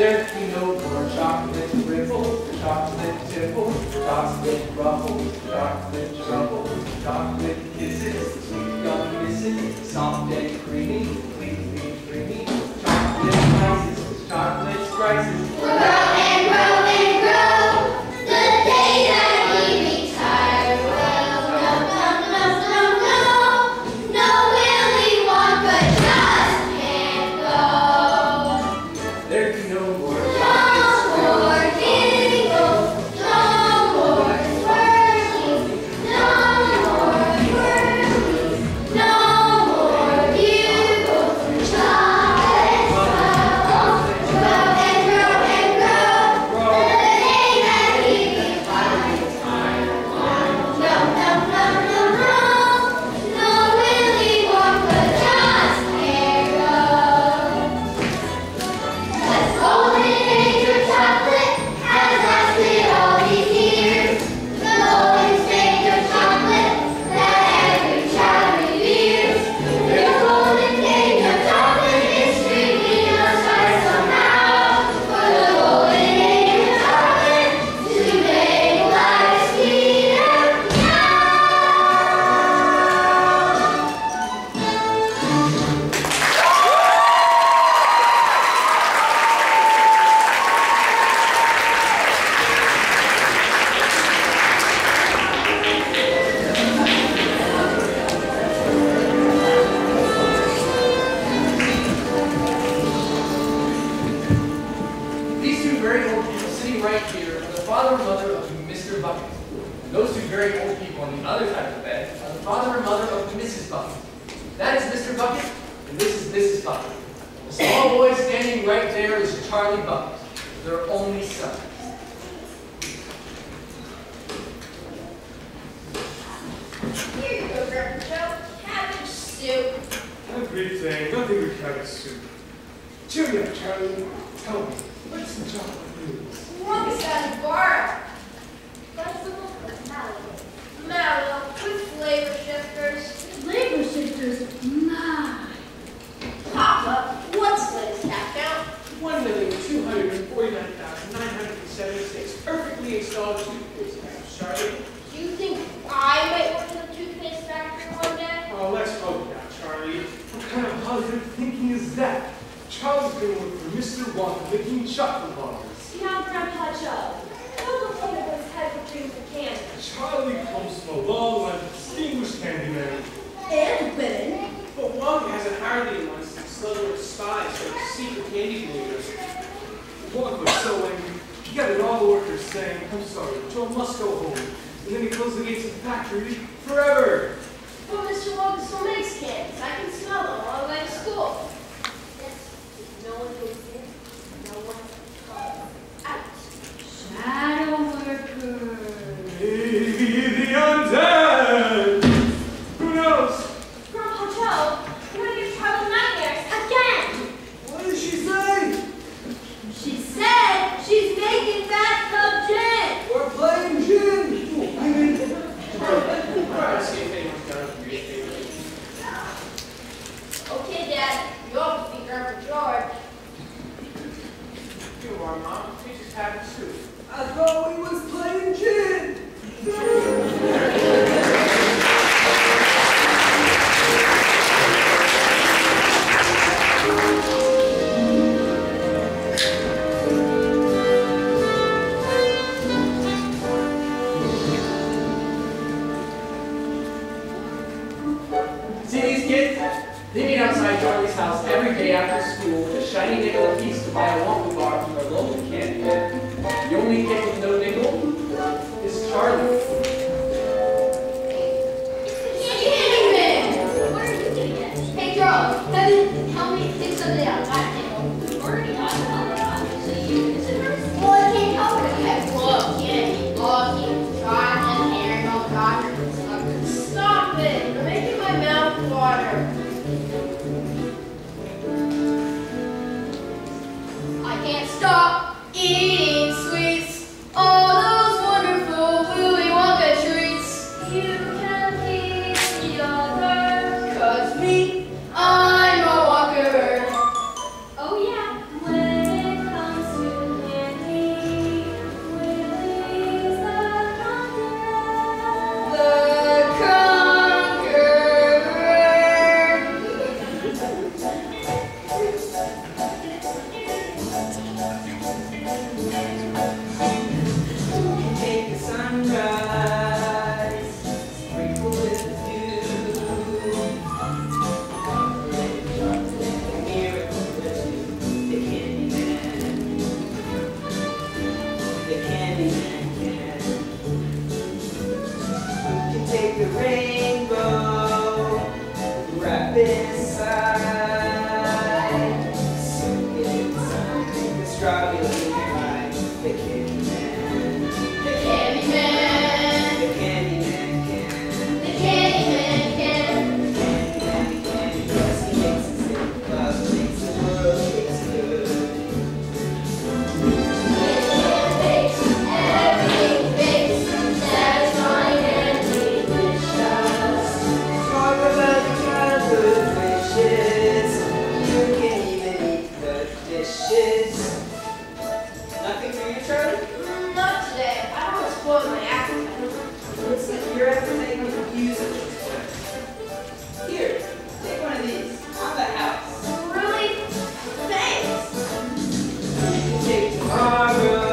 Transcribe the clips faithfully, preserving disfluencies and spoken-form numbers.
There be no more chocolate ripple, chocolate tipple, chocolate ruffle, chocolate trouble, chocolate kisses, sweet young misses, soft and creamy, completely creamy, chocolate slices, chocolate slices. Grow and grow and grow, the day that we retire will. No, no, no, no, no, no Willy Wonka just can't go. There be no more No more giggles, no more swirlies, no more whirlies, no more bugles, chocolate bubbles, grow and grow and grow, the day that we retire. No, no, no, no, no, no Willy Wonka just can't go. The golden age of chocolate has lasted all these years. The golden stage of chocolate that every child reveres. The golden age of chocolate history we must find somehow. For the golden age of chocolate to make life sweeter now. These two very old people sitting right here are the father and mother of Mister Bucket. And those two very old people on the other side of the bed are the father and mother of Missus Bucket. That is Mister Bucket, and this is Missus Bucket. The small boy standing right there is Charlie Bucket, their only son. Here you go, Grandpa Joe. Cabbage soup. Everything, nothing but cabbage soup. Cheer up, Charlie. Tell me, what's the chocolate news? Wonka's got a bar. What's the book with Mallow? Mallow with flavor shifters. Flavor shifters? My. Papa, what's the latest cat count? One million two hundred forty-nine thousand nine hundred seventy-six perfectly installed toothpaste tabs, Charlie. Do you think I might work in a toothpaste factory one day? Oh, let's hope not, Charlie. What kind of positive thinking is that? Charlie's gonna work for Mister Wonka making chocolate bars. Now, Grandpa Joe, don't look like those type of dreams of candy. Charlie comes from a long line of distinguished candyman. And women. But Wonka hasn't hired anyone since Slither spies for secret candy flavors. Wonka was so angry, he got all the workers saying, I'm sorry, Joe must go home. And then he closed the gates of the factory forever. Well, Mister Wonka still makes candies. I can smell them on the way to school. Yes, no one goes in, no one comes out. Shadow worker. Maybe the undead! Who knows? Grandpa Joe, you're gonna give Charlie nightmares again. What did she say? She said she's making bathtub gin. We're playing gin! I mean, Try to see if anyone's got a newspaper. Okay, Dad, you always think Grandpa George. You are, Mom. We just having soup. I thought we was playing gin! See these kids? They meet outside Charlie's house every day after school with a shiny nickel apiece to buy a Wonka bar from their local candy man. The only kid with no nickel is Charlie. Candyman! What are you doing? Hey, Charles, have you help me think something out? Got nickel. Already got it. So you consider it? Well, I can't help it. I love candy. Lucky. Trying and hair, no doctor. Stop it! You're making my mouth water. I can't stop eating sweets. All those wonderful Willy Wonka treats. You can eat the other. Cause me, I'm a walker. Oh yeah, when it comes dishes. Nothing for you, Charlie? Mm, not today. I don't want to spoil my appetite. Looks like your appetite could use a twist. Here, take one of these. On the house. Really? Thanks. Take tomorrow.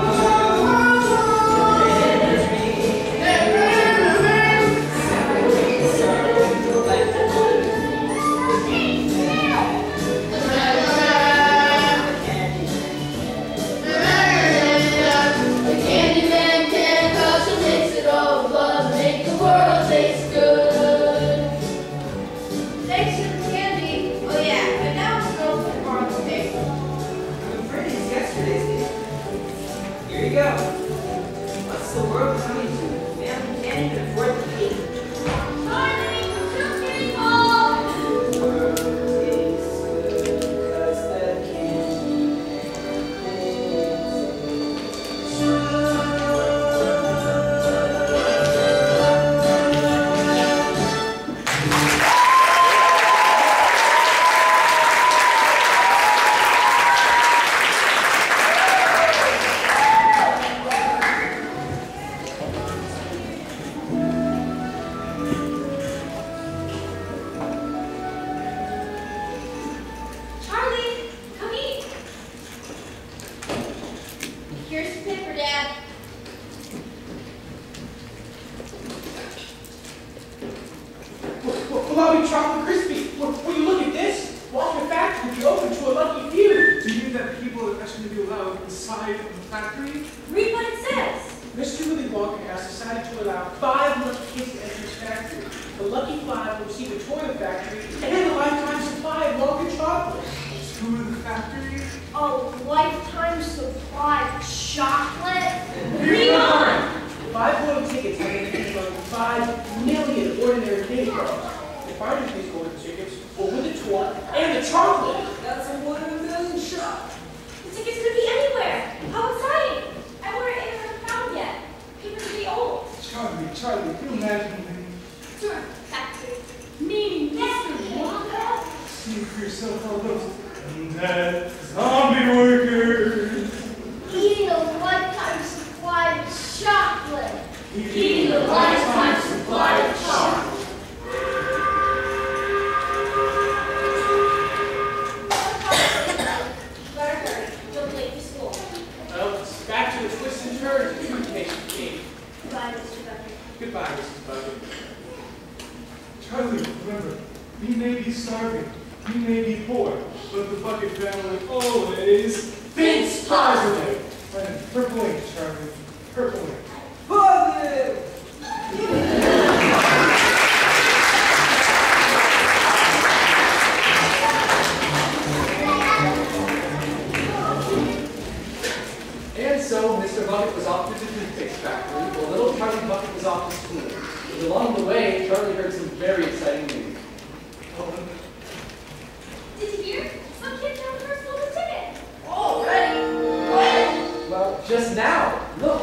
Inside the factory? Read what it says. Mister Willy Wonka has decided to allow five lucky kids to enter his factory. The lucky five will receive a tour of the factory and a lifetime supply of Wonka chocolate. Tour of the factory? A lifetime supply of chocolate? Read on! Five golden tickets have been given among five million ordinary neighborhoods. The finder of these golden tickets will win the tour and the chocolate. That's a one in a million shot. The tickets could be anywhere. How exciting. I wonder if anyone hasn't found yet. People could be old. Charlie, Charlie, can you imagine me? Tour factory. Meaning Mister Wonka? See for yourself all those undead zombie workers. Eating a lifetime supply of chocolate. Eating a lifetime supply of chocolate. Back to the twists and turns of toothpaste game. Goodbye, Mister Bucket. Goodbye, Missus Bucket. Charlie, remember, we may be starving, we may be poor, but the Bucket family always thinks positive. And purple ink, Charlie, purple ink. Positive! And so Mister Bucket was off to the toothpaste factory, while little Charlie Bucket was off to school. But along the way, Charlie heard some very exciting news. Did you hear? Some kid found the first golden ticket. Already? When? Well, just now. Look.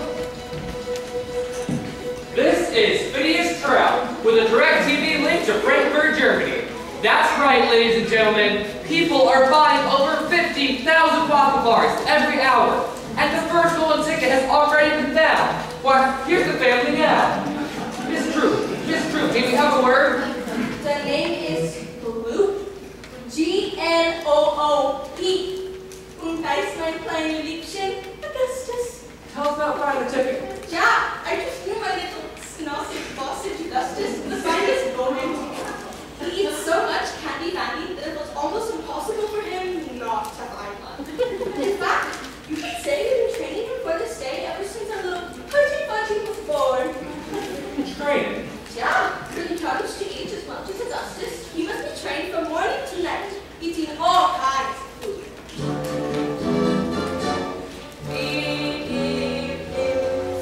This is Phineas Trout with a direct T V link to Frankfurt, Germany. That's right, ladies and gentlemen. People are buying over fifty thousand Wonka bars every hour. And the first golden ticket has already been found. Why, here's the family now. Miss Drew, Miss Drew, may we have a word? The name is Gloop. G N O O P. Und heißt mein kleiner Liebchen Augustus. Tell us about buying the ticket. Yeah, I just knew my little snossy sausage Augustus the finest golden ticket. He eats so much candy candy that it was almost impossible for him not to find one. In fact, you could say we've been training him for this day ever since our little pudgy pudgy was born. Training. Yeah, for the charge to eat as much as Augustus, he must be trained from morning to night, eating all kinds of food. We give him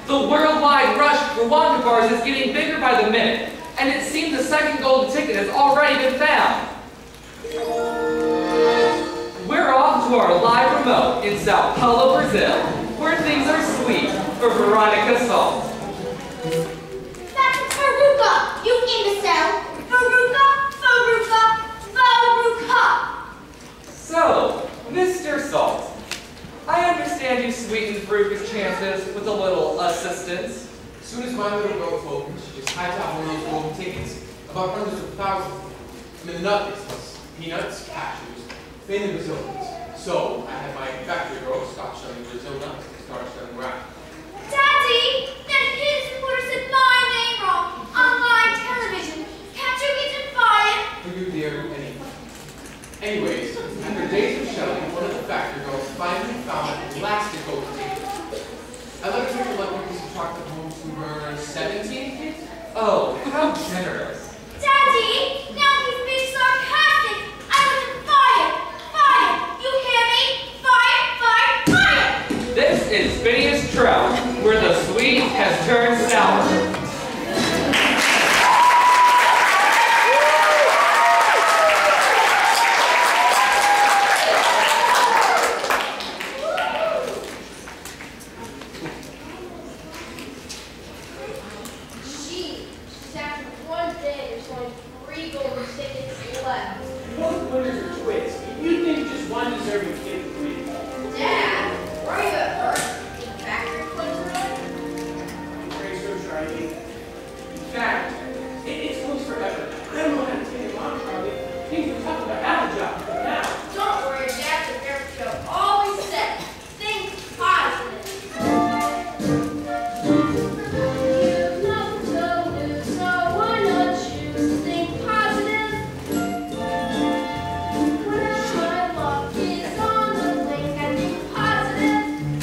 The worldwide rush for Wonka bars is getting bigger by the minute, and it seems the second golden ticket has already been found. We're off to our live remote in Sao Paulo, Brazil, where things are sweet for Veronica Salt. That's Veruca, you imbecile! Veruca, Veruca, Veruca! So, Mister Salt, I understand you sweetened Veruca's chances with a little assistance. As soon as my little girl told me, she just hijacked one of those golden tickets, about hundreds of thousands. I mean, the nut business, peanuts, cashews, mainly Brazilians. So, I had my factory girl stop selling Brazil nuts and start selling rap. Daddy, that his reporter said my name wrong on live television. Can't you get him fired? For you, dear, anything. Anyways, after days of shelling, one of the factory girls finally found an elastic golden ticket. I let her take a lucky piece of chocolate home to her seventeenth kid. Oh, how generous. Daddy, now he's being sarcastic. I want him fired. Fired. You hear me? Fired, fired, fired. This is Phineas Trout, where the sweet has turned sour. Gee, just after one day, there's only three golden tickets left. Both winners are twins. You'd think just one deserving kid would win. Dad, where are you at work? Factory closed early? I'm very so Charlie. In fact, it, it's closed forever. I don't know how to take it on, Charlie. Things are tough about have a job, but now. Don't worry, Dad, the Bear Show always said, think positive. You've nothing to lose, so why not choose to think positive? Whenever my luck is on the blink, I think positive.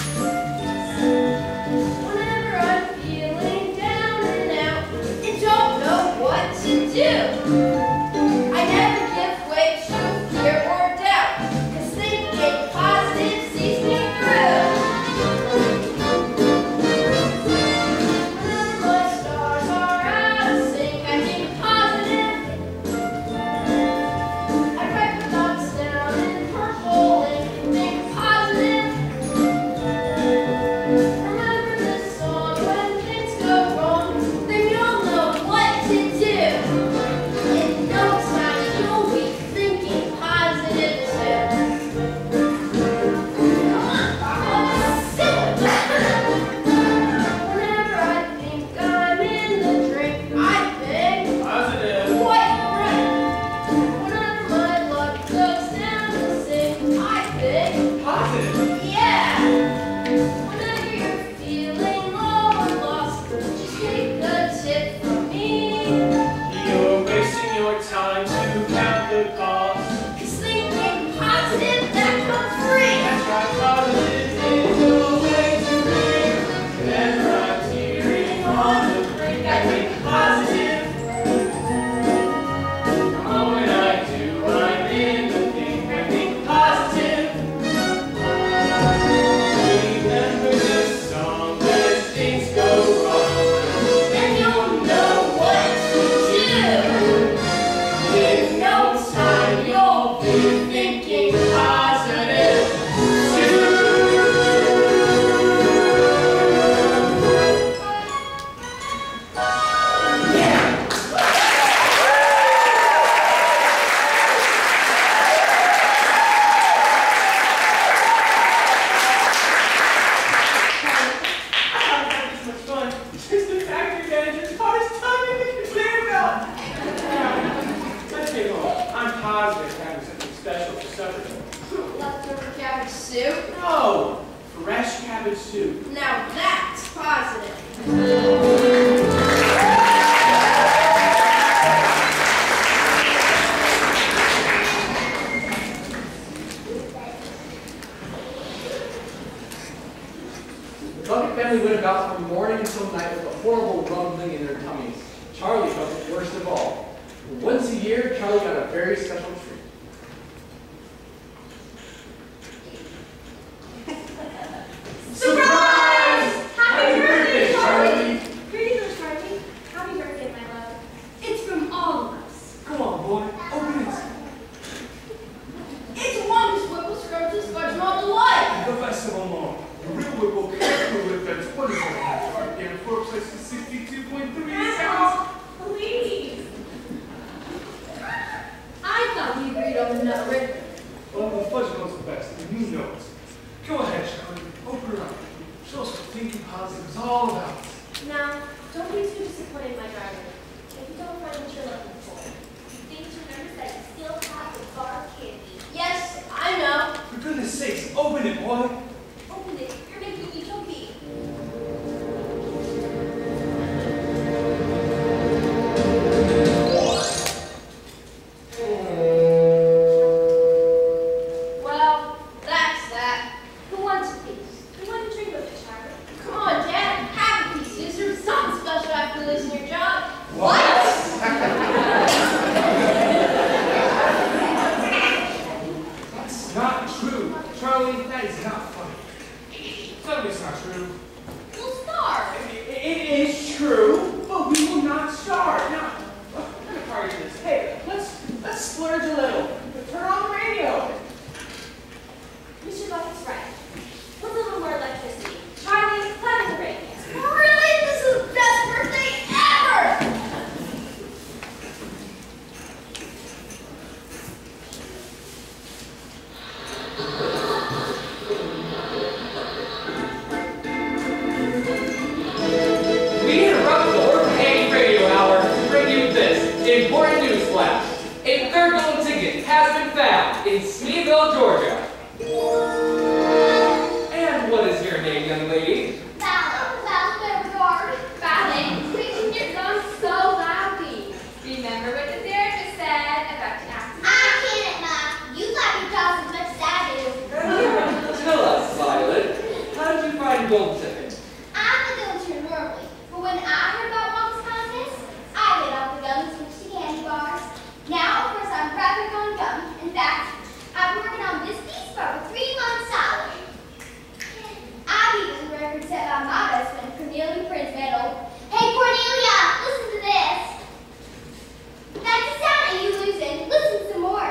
Whenever I'm feeling down and out and don't know what to do, I never give way to fear or doubt, 'cause thinking positive sees me through. Whenever my stars are out of sync, I think positive. I write my thoughts down in purple ink and think positive. Remember this song, when things go wrong, then you'll know what to do. In no time, you'll be thinking positive too. Come on, Papa, sit. Whenever I think I'm in the drink, I think Positive. quite right. Whenever my luck goes down the sink, I think Positive. yeah. Whenever you're feeling low or lost, just take a tip from me. You're wasting your time to count the cost. 'Cause thinking positive, that comes free. That's why positive is the way to be. Whenever I'm teetering on the brink, I think positive. The moment I do, I'm in the pink, I think positive. Remember this song when things go wrong. Then you'll know what to do. In no time, you'll be thinking Positive too. I haven't had this much fun. Just the factory manager's hardest time in the conveyor belt. Let's get home. I'm positive having something special for supper. leftover cabbage soup. No! Fresh cabbage soup. Now that's positive. The Bucket family went about from morning until night with a horrible rumbling in their tummies. Charlie felt it worst of all. Once a year, Charlie got a very special treat. Surprise! Happy birthday, less of a moan. The real whip will calculate that twenty-seven R P M for place to sixty-two point three seconds. Please. I thought we agreed on another rhythm. Well, the fudge knows the best, and you know it. Go ahead, Charlie. Open her up. Show us what thinking positive is all about. Now, don't be too disappointed, my darling. If you don't find what you're looking for, you think to remember that you still have the bar candy. Yes, I know. For goodness sakes, open it, boy. Open it. You're making me choky. Well, that's that. Who wants a piece? Who wants to drink with it, Charlie? Come on, Dad. Have a piece. Is there something special after losing your job? That's not true. Charlie, that is not funny. Tell me it's not true. We'll starve. It, it is true, but we will not starve. Now, what kind of party is this? Hey, let's let's splurge a little. Turn on the radio. Mister Bucket's right. What's a little more electricity? Charlie, plug in the radio. Really? This is the best birthday ever! We interrupt the Orphan Radio Hour to bring you this important news flash. A third golden ticket has been found in Smeeville, Georgia. And what is your name, young lady? Ballad, ballad, Beauregard. Ballad, preaching your guns so loudly. Remember what the therapist said about the accident? I can't, Ma. You let me talk as much as I do. Tell us, Violet, how did you find a golden ticket? I'm a gun turn normally, but when I heard about Wonka's contest, I hit off the gum and switched to candy bars. Now, of course, I'm rapping on gum. In fact, I've been working on this piece for over three months solid. I beat the record set by my best friend, Cornelia Prince Medal. Hey, Cornelia, listen to this. That's the sound of you losing. Listen some more.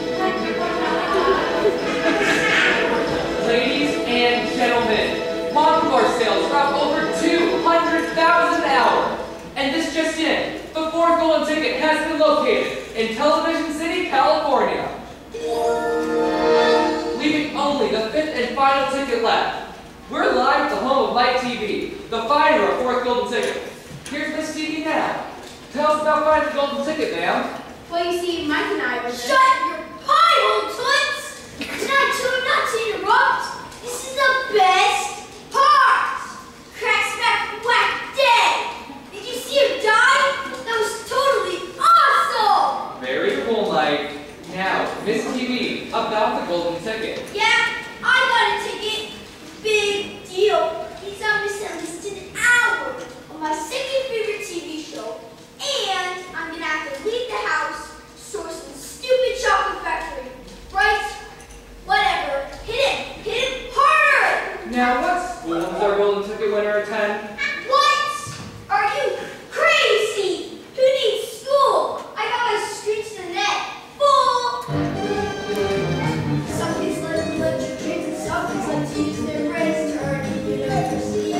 Ladies and gentlemen, popcorn sales are up over two hundred thousand an hour. And this just in, the fourth golden ticket has been located in Television City, California. Leaving only the fifth and final ticket left. We're live at the home of Light T V, the finder of fourth golden ticket. Here's Miss T V now. Tell us about finding the golden ticket, ma'am. Well, you see, Mike and I were Shut your pie hole, toots! And I told you not to interrupt. This is the best part. Crack, smack, whack, dead. Did you see him die? That was totally awesome. Very cool, Mike. Now, Miss T V, about the golden ticket. Yeah, I got a ticket. Big deal. He's on me sentenced to an hour on my second favorite T V show. And I'm gonna have to leave the house, source some stupid chocolate factory. Right? Whatever. Hit it. Hit it harder. Now, what school does our golden ticket winner attend? What? Are you crazy? Who needs school? I got my streets to the net full. Some kids like to let your kids and some kids like to use their brains to earn university.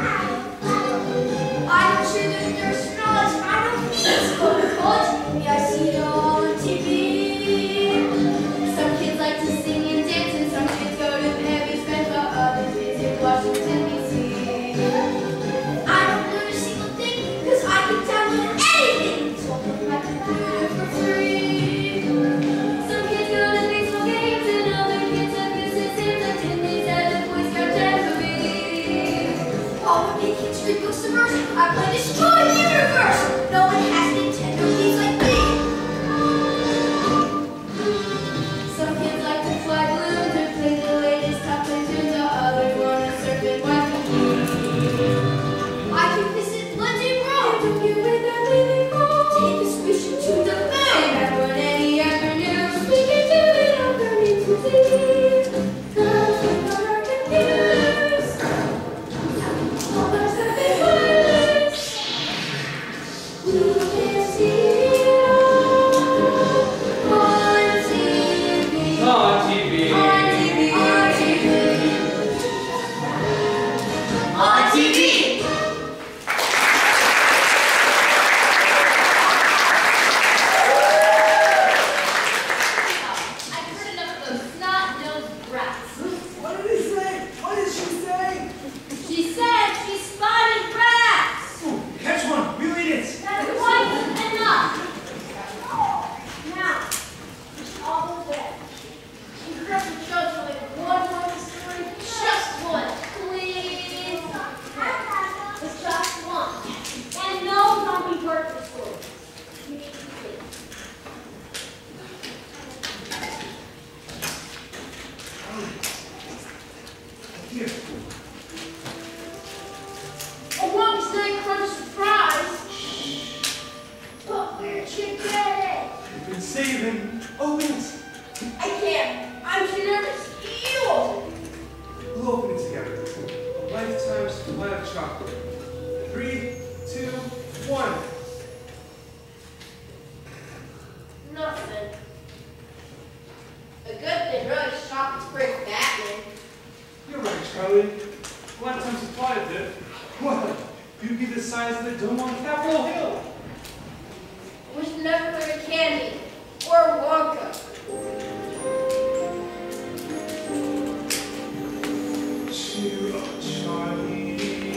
I'm sure that there's knowledge I don't need to go to college. Maybe I see it all on T V. Some kids like to sing and dance, and some kids go to the heavy spend while others visit Washington, D C I don't learn a single thing because I can download anything. So I'll put my computer for free. Some kids go to baseball games, and other kids have business names like Timmy's and the Boy Scout Jamboree. All the big kids read books of verse. I play Destroy the Universe. No one has Nintendo games like me. Some kids like to fly balloons or play the latest top ten tunes, while others want to surf and wipe bikini. I can visit London, Rome. Don't you without leaving home? Take a spaceship to the moon. And run any afternoon. We can do it all coming to see. Cause we got our computers. All those happy words. We can see it all on T V. On T V. On T V. On T V. Here. A Wonka's Night Crunch surprise. Shh. But where'd you get it? You've been saving. Open it. I can't. I'm too nervous. You open it. We'll open it together. A lifetime supply of chocolate. Three, two, one. Nothing. A good thing really chocolate's pretty Batman. You're right, Charlie. Lifetime supply of it. Well, you'd be the size of the dome on Capitol Hill. We should never heard of candy or Wonka. Cheer up, Charlie.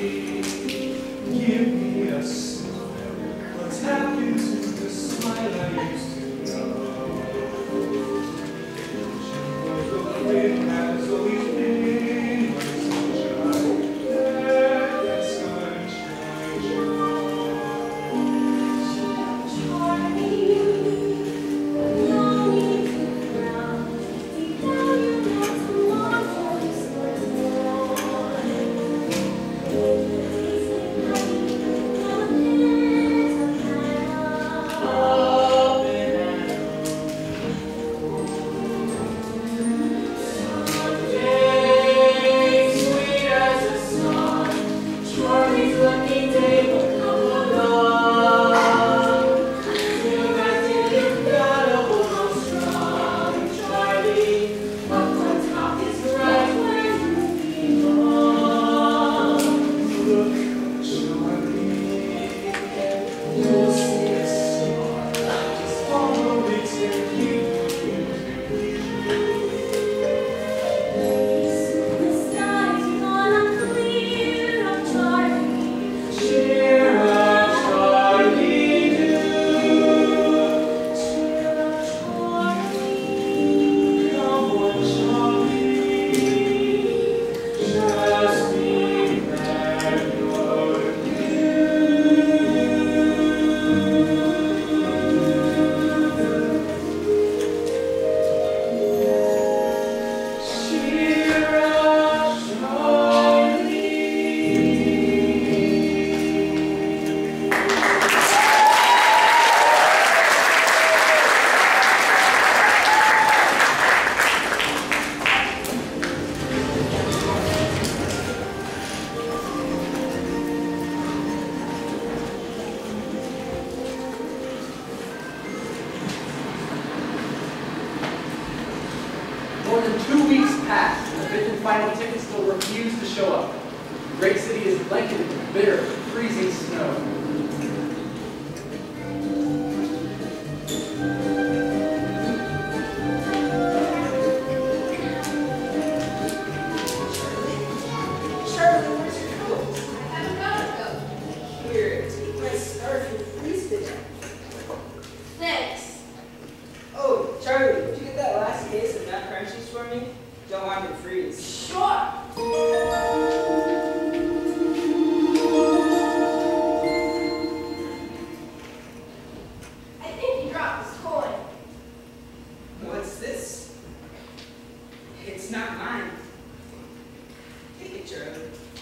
Give me a smile. Let's tap into the smile I used to know. The wind has always been my sunshine. Let that sunshine show. Charlie, no need to frown. Deep down you know tomorrow is worth more. Please take my hand, your hands are kind of up and Someday, sweet as a song, Charlie's lucky day will come along. Till that day you've gotta hold on strong, Charlie. Up on top is right where you belong. Look, Charlie. You'll see a star. Just follow it and keep the skies gonna clear up, Charlie. Cheer up, Charlie, do. Cheer up, Charlie. Come on, Charlie. Just be that you're Cheer up, Charlie. More than two weeks passed, and the fifth and final ticket still refused to show up. The great city is blanketed with bitter, freezing snow. Charlie, where's your coat? I haven't got a coat. Here, take my scarf and freeze to death. Thanks. Oh, Charlie, did you get that last case of nut crunchies for me? Don't want to freeze. Sure. I think he dropped his coin. What's this? It's not mine. Take it, Charlie.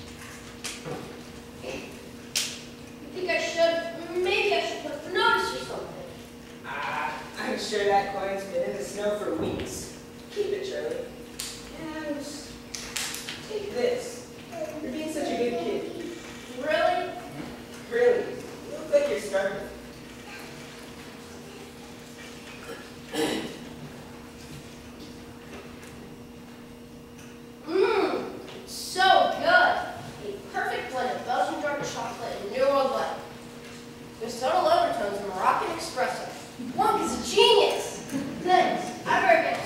You think I should? Maybe I should put for notice or something. Ah, I'm sure that coin's been in the snow for weeks. Keep it, Charlie. And take this. You're being such a good kid. Really? Really, you look like you're starving. Mmm, so good. A perfect blend of Belgian dark chocolate and New World light. There's subtle overtones of Moroccan espresso. Wonka's a genius. Thanks. I better get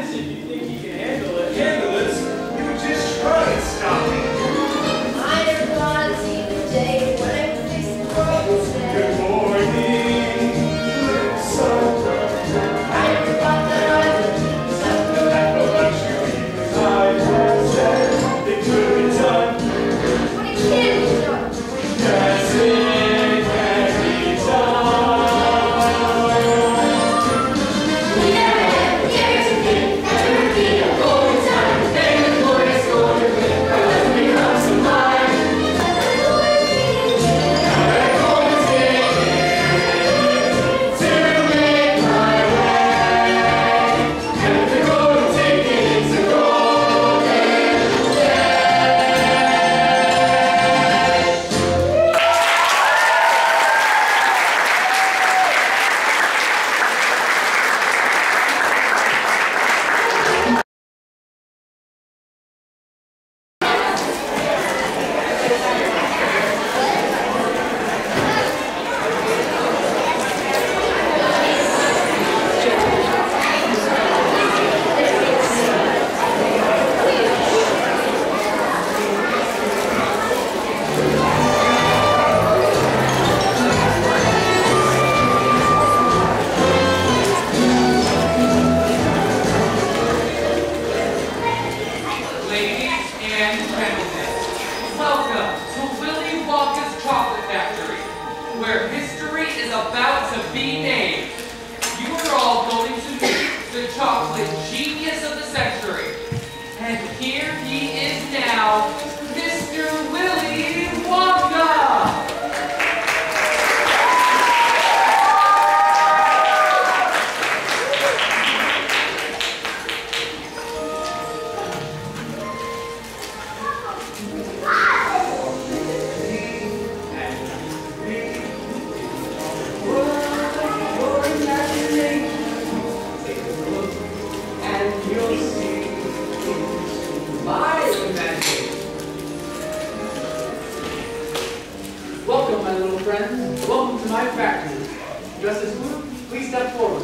busy. If you think you can handle it, handle this, you would just try and stop me. I never thought I'd see the day when I would face the world instead. Good morning, sun. I never thought that I would keep something That no luxury, 'cause I had said it could be done. when it can be done. Yes, it can be done. We never had the dares to think that to repeat a golden time. Then the glorious golden ring doesn't become so high. But the golden ring, That golden ticket to make my way. And the golden ticket is a golden day. Ladies and gentlemen, welcome to Willy Wonka's Chocolate Factory, where history is about to be made. You are all going to meet the chocolate genius of the century. And here he is now, Mister Willy Wonka! And you'll see my imagination. Welcome, my little friends. Welcome to my factory. Justice Wu, please step forward.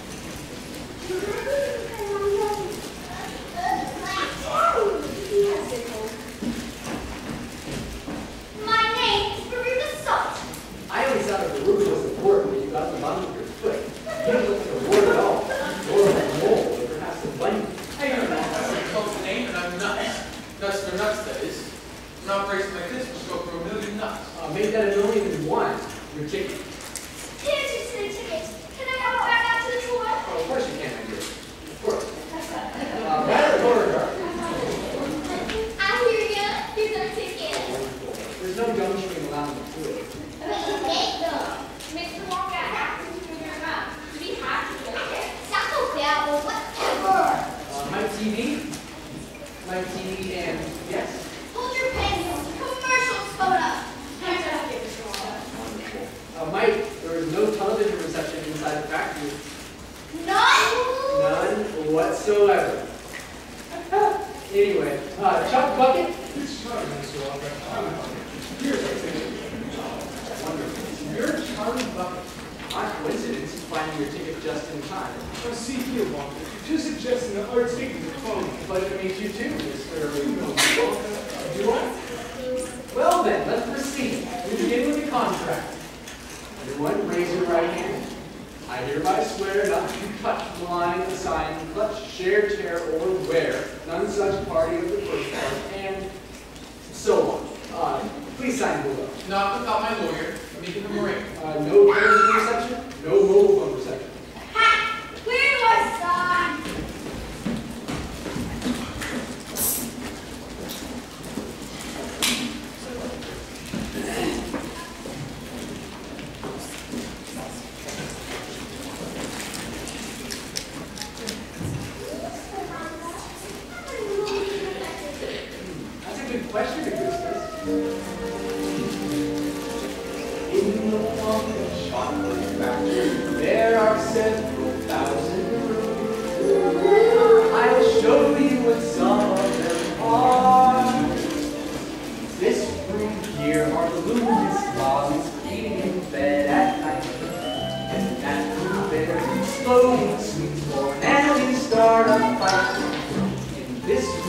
my name is Veruca Salt. I always thought that the ruby was important when you got the bottom of your foot. You don't look like a wart at all. Or like a mole, or perhaps a bunny. Hey, I'm not a culture name, and I'm nuts. Nuts for nuts, that is. An operation like this will go for a million nuts. Uh, make that a million and one. Your ticket. Here's your silly ticket. Can I have it back out to the tour? Oh, of course you can, my dear. Of course. Uh, right at Beauregard. I hear ya. Here's our ticket. There's no gum chewing allowed in the tour. Mister Wonka has to move your mouth. We have to go there. Taco Bell, whatever. Uh, my T V. My T V and yes. Hold your pencils. Commercials coming up. Wonderful. Uh, Mike, there is no television reception inside the factory. None. None whatsoever. Anyway, uh, Chuck Bucket. It's charming, Mister Walker. Here's our ticket. Wonderful. You're a charming bucket. Odd coincidence, finding your ticket just in time. Now see here, Walker. You're suggesting that our ticket is phony. Pleasure to meet you too, Mister Walker. Do I? Well then, let's proceed. We begin with the contract. Everyone, raise your right hand. I hereby swear not to touch, line, assign, clutch, share, tear, or wear none such party of the first part, and so on. Uh, please sign below. Not without my lawyer, making them ring. Uh, no television reception, no mobile phone reception. Ha! Where do I sign? That's a good question, Augustus. In the Wonka chocolate factory, there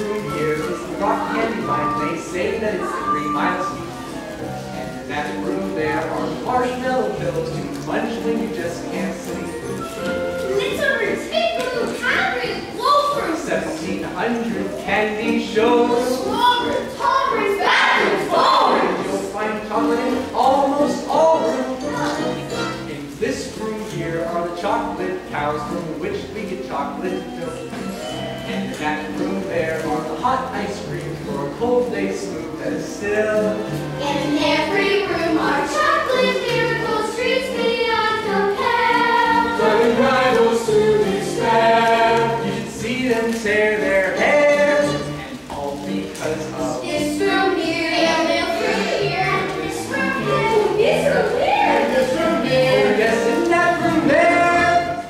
room here is the rock candy line. They say that it's three miles deep. And in that room there are marshmallow pillows to munch when you just can't sleep. Glitter, tickle, hammers, loafers, seventeen hundred candy shows. Slobbers, toppers, backwards, forwards. You'll find chocolate in almost all rooms. In this room here are the chocolate cows from which we get chocolate milk. And in that room there are the hot ice cream for a cold day smooth as silk. And in every room are chocolate miracles, treats beyond compare. Driving rivals to despair. You should see them tear their hair. And all because of This room here, and this room here, and this room here, this room here, and this room here. Oh, yes, in that room there.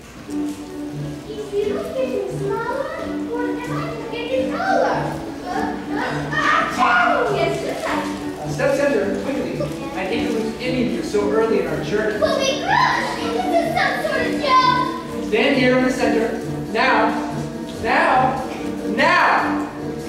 Is the room getting smaller, or am I getting taller? Uh, uh, ah, yes, this time. Uh, step center, quickly. I hate to lose any of you so early in our journey. We'll be crushed. This is some sort of joke. Stand here in the center. Now. Now. Now.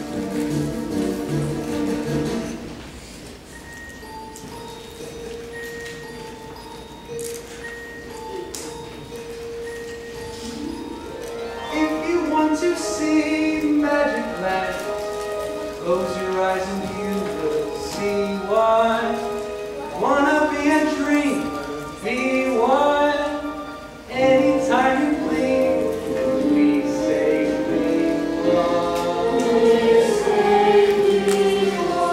If you want to see magic land, close your eyes and you will see one. Wanna be a dream, be one. Anytime you blink, and we say we one. We say we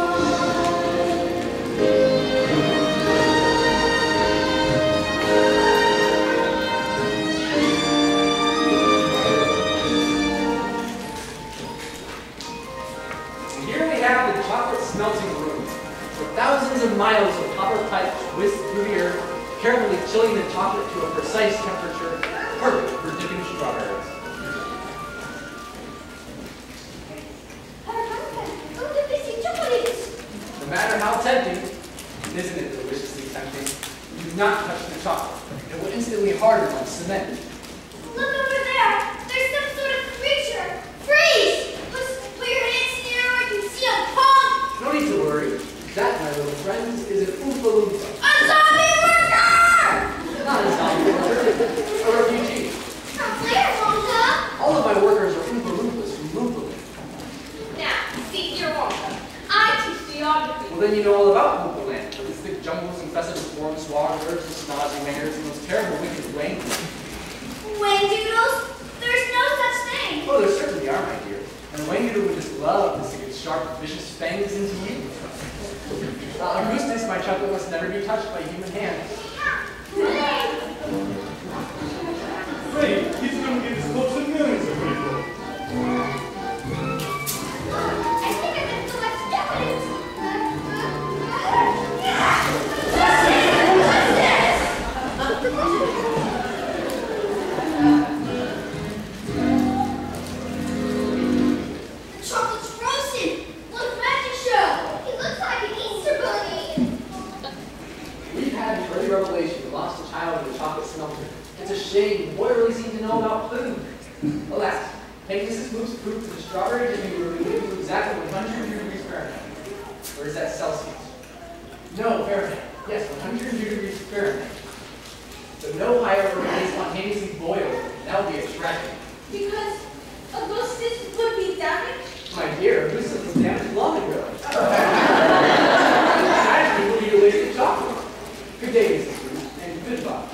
And here we have the chocolate smelting room, where thousands of miles of copper pipe whisk through the earth, carefully chilling the chocolate to a precise temperature, perfect for dipping strawberries. Oh, the missing chocolates. No matter how tempting, isn't it deliciously tempting? Do not touch the chocolate. It will instantly harden like cement. Look over there. There's some sort of creature. Freeze! Put, put your hands near where I can see a pump. No need to worry. That, my little friends, is an Oompa Loompa. A zombie worker! Not a zombie worker, a refugee. From where, Wonka? All of my workers are Oompa Loompas from Loompa Land. Now, see here, Wonka. I teach geography. Well, then you know all about Loompa Land, with its thick jungles infested with swarm swagglers and snazzy mayors and those terrible wicked wangdoodles. Wangdoodles? There's no such thing. Oh, there certainly are, my dear. And a wangdoodle would just love to stick its sharp, vicious fangs into you. Uh, Augustus, my chocolate must never be touched by human hands. Hey, he's gonna get as close to millions of people. I think I can collect evidence. Chocolate's roasted. Look, magic show. He looks like an Easter bunny. We've had an early revelation we lost a child in a chocolate smelter. It's a shame. The boy really seemed to know about food. Alas, Pegasus moves proof to the strawberry dipping room and to exactly one hundred degrees Fahrenheit. Or is that Celsius? No, Fahrenheit. Yes, one hundred degrees Fahrenheit. So no higher or may spontaneously boil. That would be a tragedy. Because Augustus would be damaged. My dear, Augustus was damaged long ago. Tragedy would be a wasted chocolate. Good day, Missus Booth, and goodbye.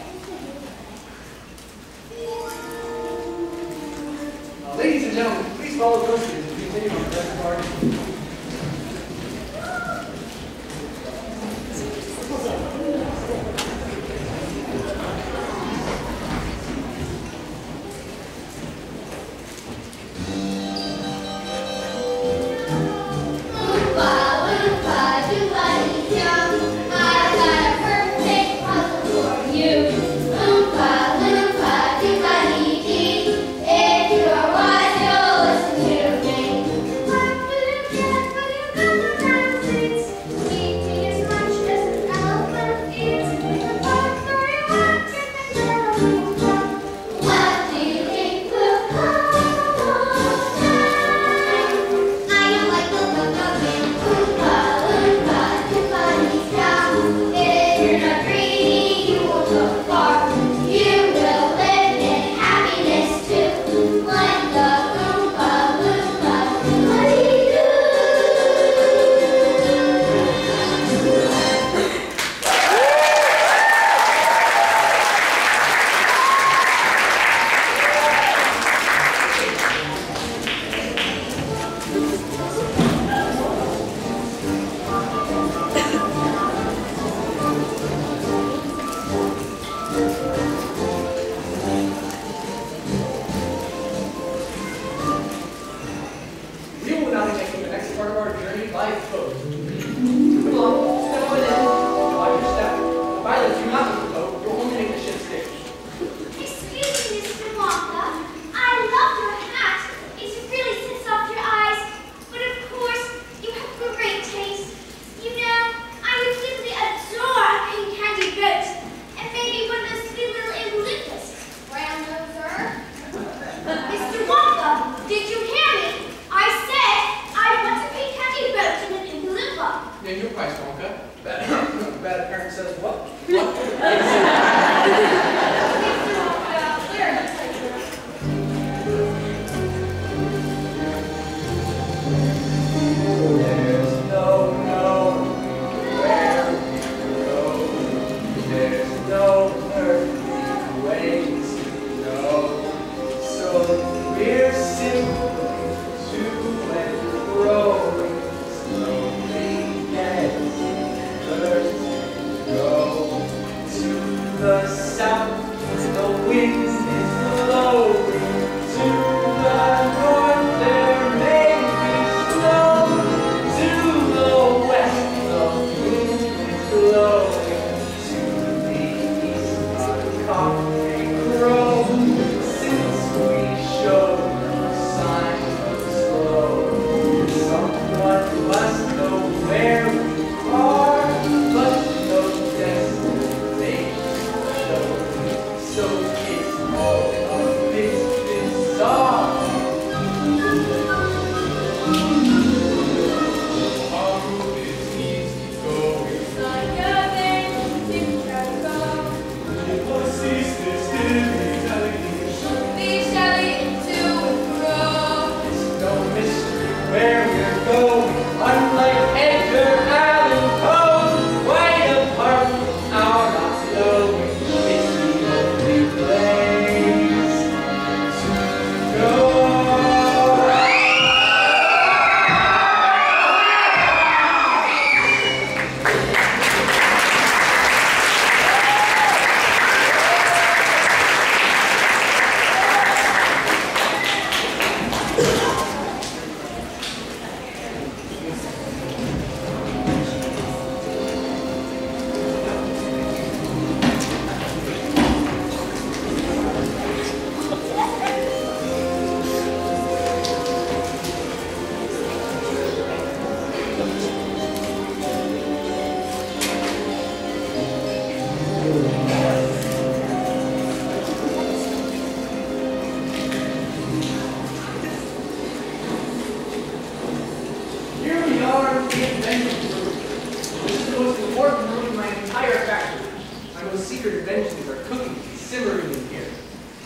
Uh, ladies and gentlemen, please follow Coasters as we continue on the rest of our If you are wise, you'll listen to me. coat. Come on, step on in. Watch your step. If I let you not use the coat, you'll only make the shit stick. Excuse me, Mister Wonka. I love your hat. It really sits off your eyes. But of course, you have great taste. You know, I would simply adore a pink candy boat. And maybe one of those sweet little eucalyptus. Brown noser. Mister Wonka, did you hear me? I said I want a pink candy boat and an eucalyptus. Name your price, Wonka. Bad, bad parent says what? What? There's no nowhere to go. There's no earthly ways to go. So we're simply to and growing, slowly getting earth to go. To the south, the wind is blowing. To the north, there may be snow. To the west, the wind is blowing. To the east, our cock may crow. Since we show no sign of slow, someone must know where we are, but no destination shown. So it's all a bit bizarre. Our road is easy going. It was cease this It's no mystery where we're going, unlike Edgar Allan Poe. Way apart from our not knowing, it's the only place to go. Here we are in the invention room. This is the most important room in my entire factory. My most secret inventions are cooking and simmering in here.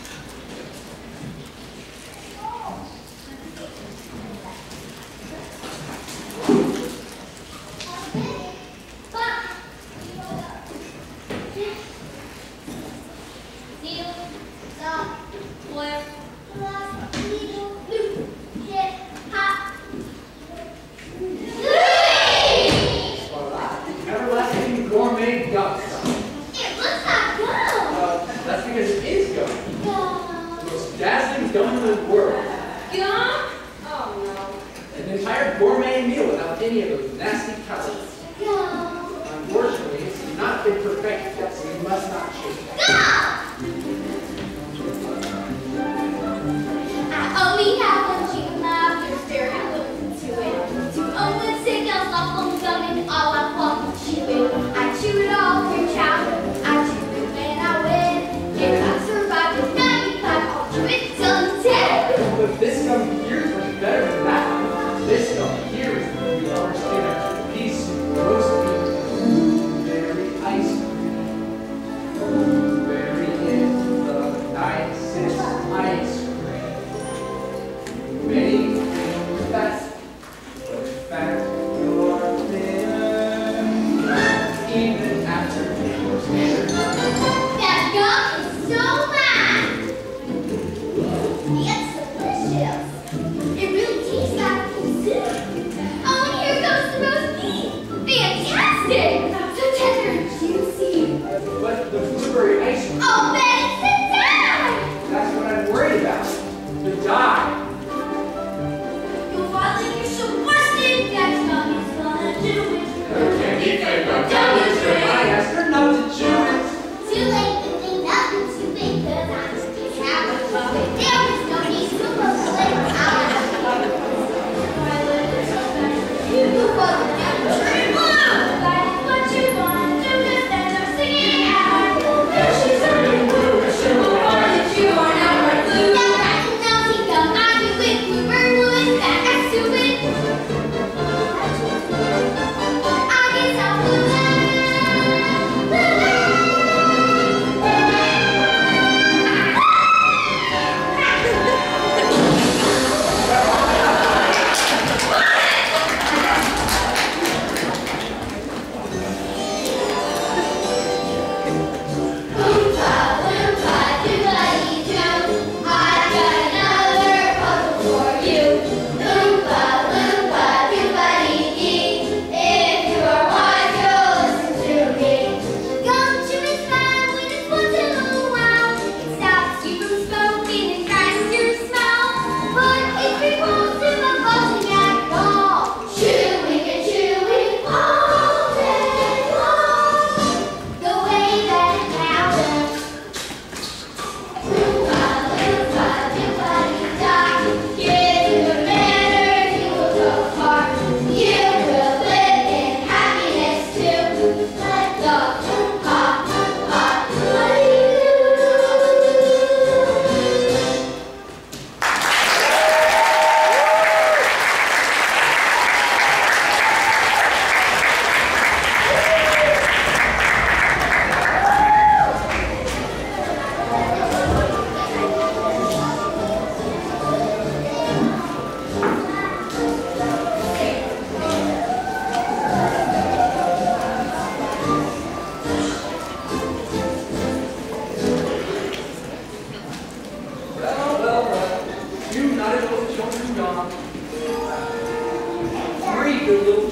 Everlasting gourmet gum. It looks like gum. Uh, that's because it is gum. Gum. The most dazzling gum in the world. Gum? Oh An entire gourmet meal without any of those nasty calories. Gum. Unfortunately, it's not been perfected yet, so we must not change it. Gum. I only have one chicken left. You're staring into it. Two open signals, off on gum, and all I fucking chew it. I chew it all through childhood. I chew it when I win. If I survive with ninety-five, I'll chew it till ten. But this gum here is much better than that. This gum here is the understand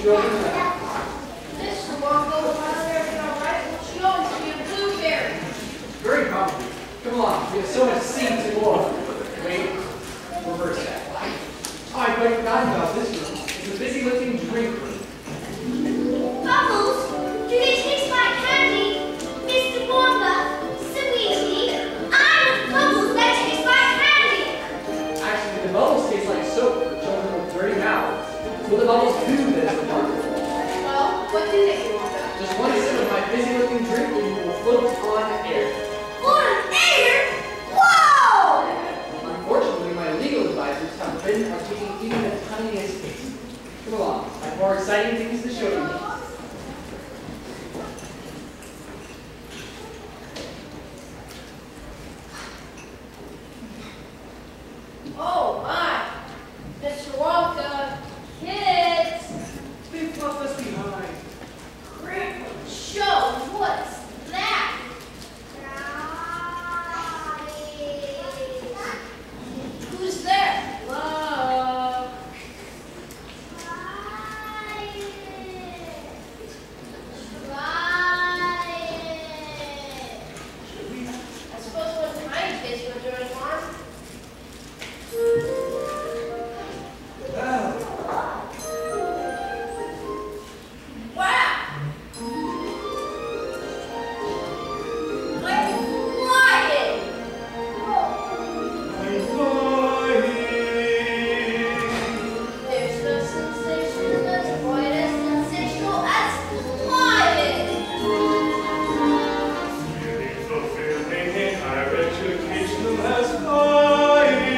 drove into that. Mister Wonka will not everything all right. She always be a blueberry. Very probably. Come along, we have so much seeds and more. Wait, reverse that. Oh, I quite forgot about this room. It's a busy-looking drink room. Bubbles, do they taste like candy? Mister Wonka, sweetie, I want bubbles that taste like candy. Actually, the bubbles taste like soap for children with dirty mouths. What the bubbles do that is remarkable. Well, what do they do, Wonka? Just one sip of my busy-looking drink and you will float on air. On air? Whoa! Unfortunately, my legal advisors have forbidden us taking even the tiniest taste. Come along, I have more exciting things to show you. Oh my! Mister Wonka, kids! They've left us behind. Grandpa, show, what's that? Who's there? Love. I suppose one tiny kids were doing harm. Wow! I'm flying! I'm flying. There's no sensation that's quite as sensational as flying! Feeling fulfilling in higher education as flying.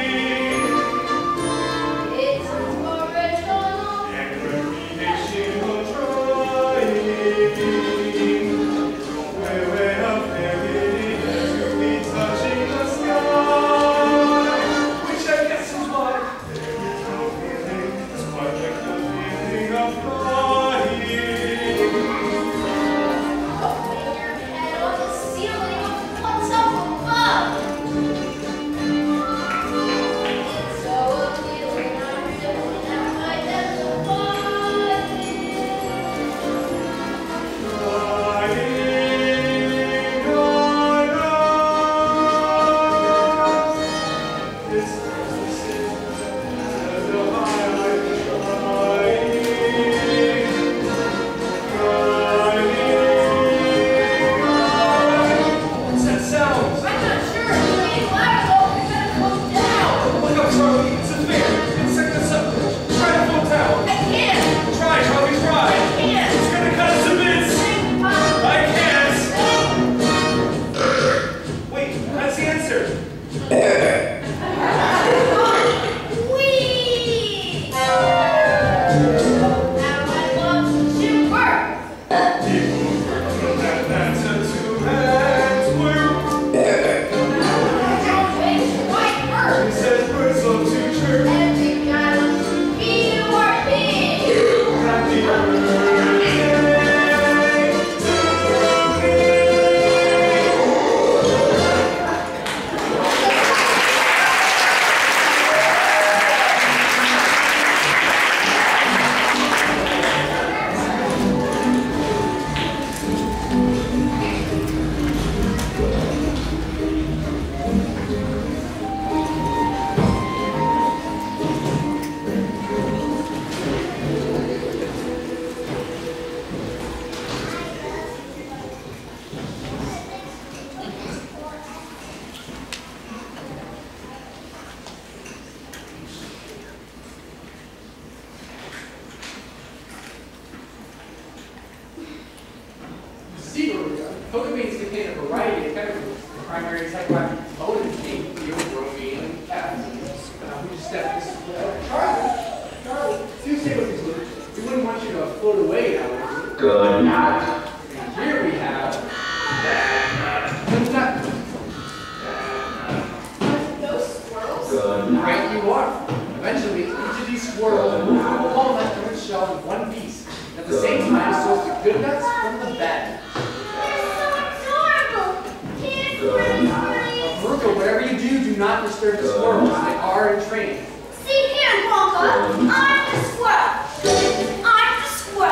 It's original! And recreational trying. Way, way up there, to be touching the sky. Which I guess is why there is no feeling, it's quite like the feeling of flying. Opening your head on the ceiling of what's up above! It's so appealing, I'm feeling that my depth of flying! What's that sound? I'm not sure, it's getting louder though, we better come down! Look up, Charlie. It's a bear. It's second us up. Try to float down. I can't! Try, Charlie, try. I can't! It's gonna cut us to bits. I can't. Wait, that's the answer. Whee! Now I love to work! People from that that's a two-hands word. It's white It bird! says birds love to chirp. Every guy loves to be working! Happy birthday to me. See where we are. Coca beans contain a variety of chemicals. The primary psychoactive motives being theobromine and caffeine. Now, we just step this way. Charlie, Charlie, do stay with these words. We wouldn't want you to float away now, would we? Good night. And here we have the nut. No squirrels? Good night. Right you are. Eventually, each of these squirrels will move through the whole nut from its shell in one piece. At the same time, sorts the good nuts from the bad. Good night. Veruca, whatever you do, do not disturb the squirrels. They are in training. See here, Wonka. I'm the squirrel. I'm the squirrel.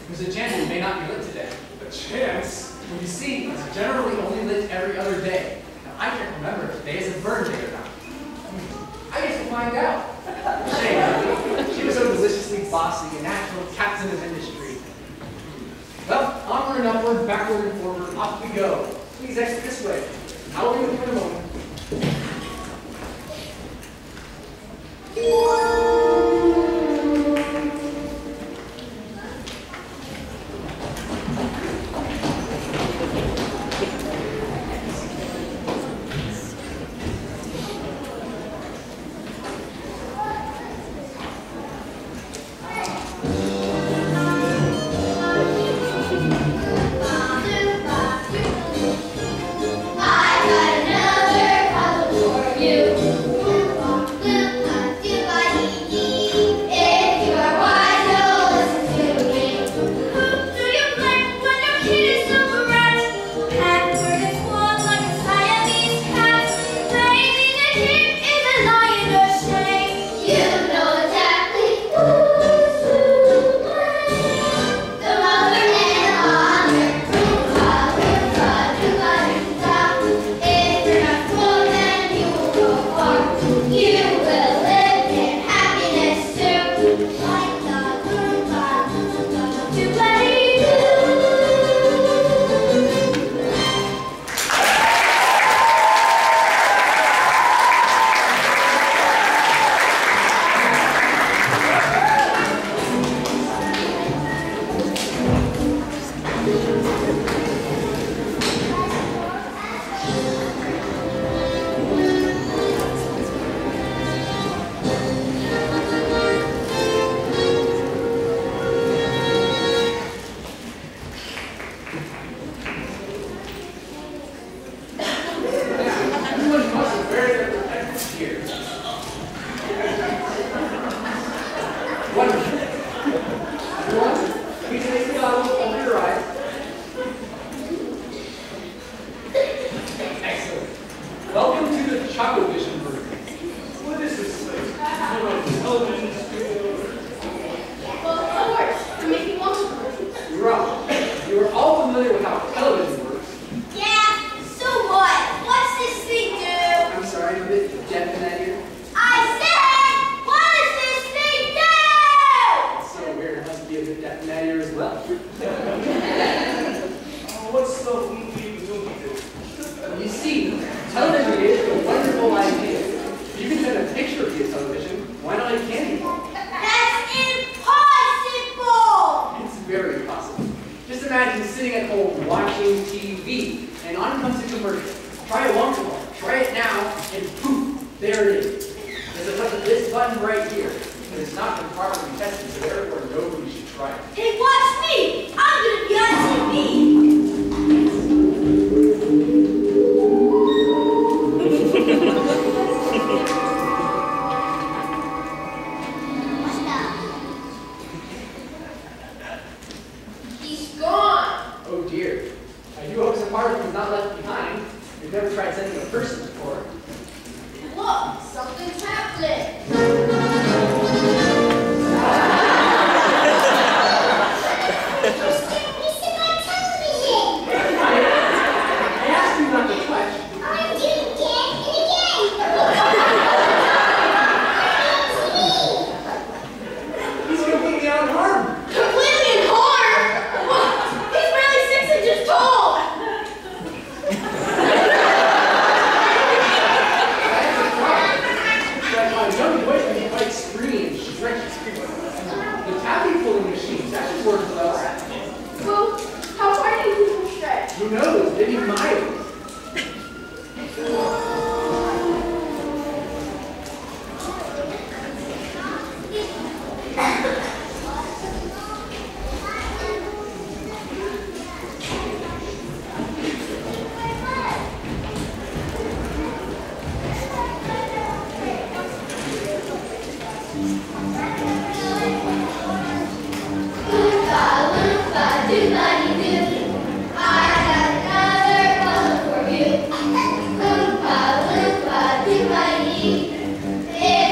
There's a chance it may not be lit today. A chance? Well, you see, it's generally only lit every other day. Now, I can't remember if today is a birthday or not. I get to find out. Shame. She was so deliciously bossy, a natural captain of industry. Well, onward and upward, backward and forward, off we go. Please exit this way. I'll be with you in a moment.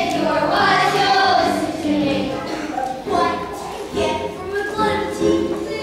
What? Get from a glutton.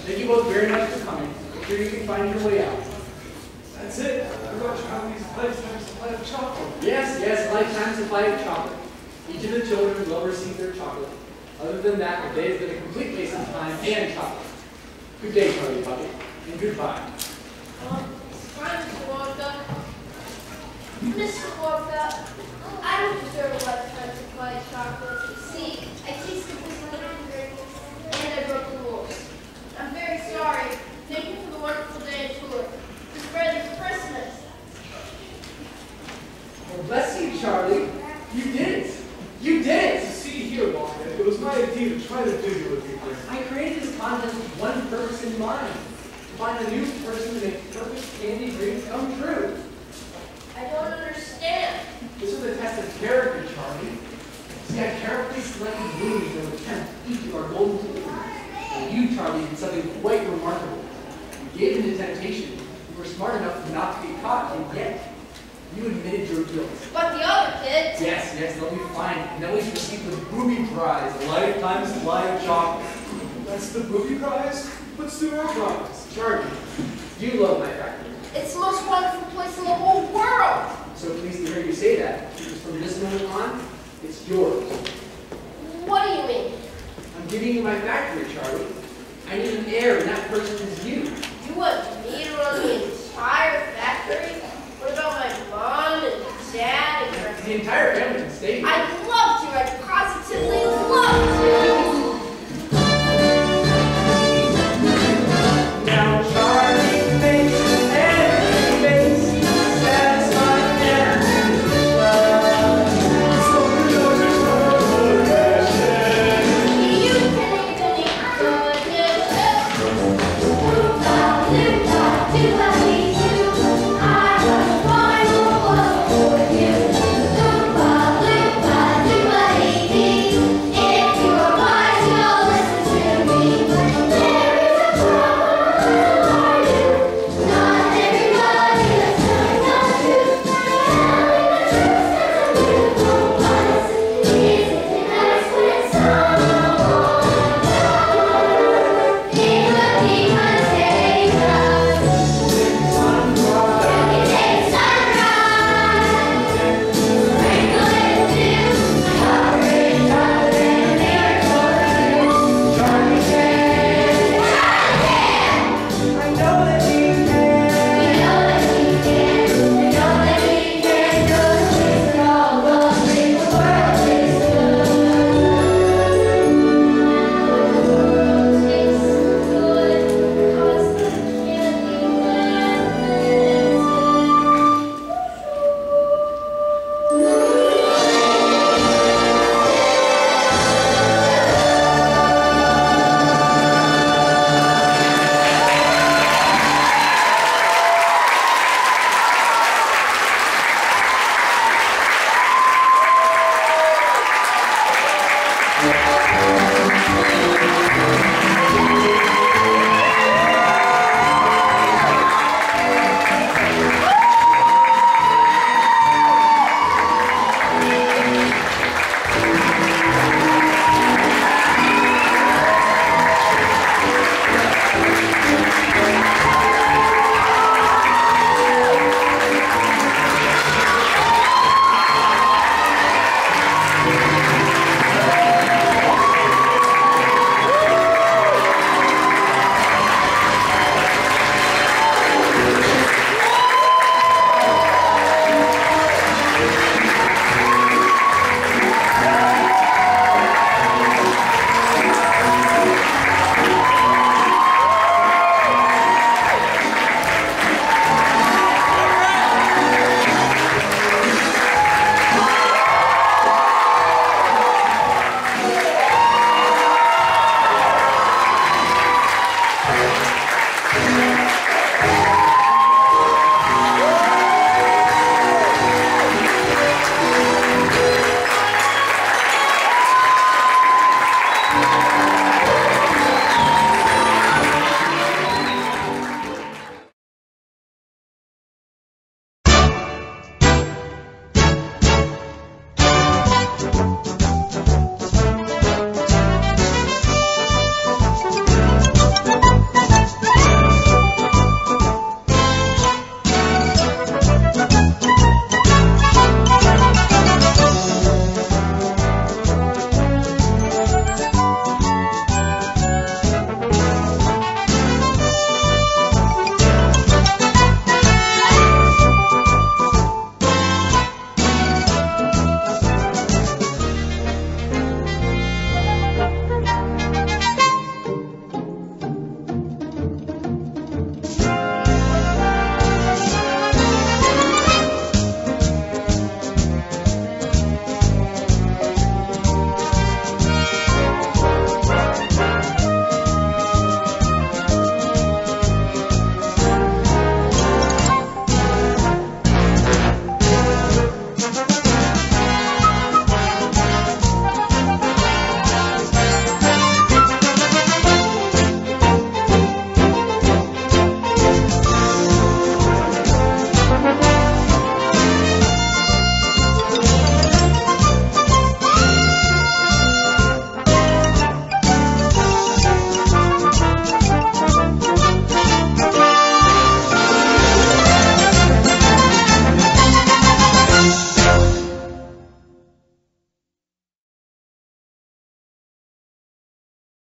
Thank you both very much for coming. I'm sure you can find your way out. That's it. We're about Charlie's lifetime supply of chocolate. Yes, yes, lifetime supply of chocolate. Each of the children will receive their chocolate. Other than that, the day has been a complete waste of time and chocolate. Good day, Charlie Bucket, and goodbye. Um, hi, Mister Wonka. Mister Wonka, I don't deserve a lifetime supply of chocolate. See, I tasted this little drink and I broke the rules. I'm very sorry. Thank you for the wonderful day and tour. It's ready for Christmas. Well, bless you, Charlie. You did it. You did it. See here, Wonka, it was my idea to try to do you a big thing. I created this contest with one purpose in mind. To find a new person to make perfect candy dreams come true. I don't understand. This was a test of character, Charlie. See, I carefully selected movies that would tempt each of our golden children. And you, Charlie, did something quite remarkable. You gave in to temptation. You were smart enough not to get caught, and yet you admitted your guilt. But the other kids. Yes, yes, they'll be fine. And they'll each receive the booby prize, a lifetime supply of chocolate. That's the booby prize? What's the real prize? Charlie, you love my factory. It's the most wonderful place in the whole world. I'm so pleased to hear you say that, because from this moment on, it's yours. What do you mean? I'm giving you my factory, Charlie. I need an heir, and that person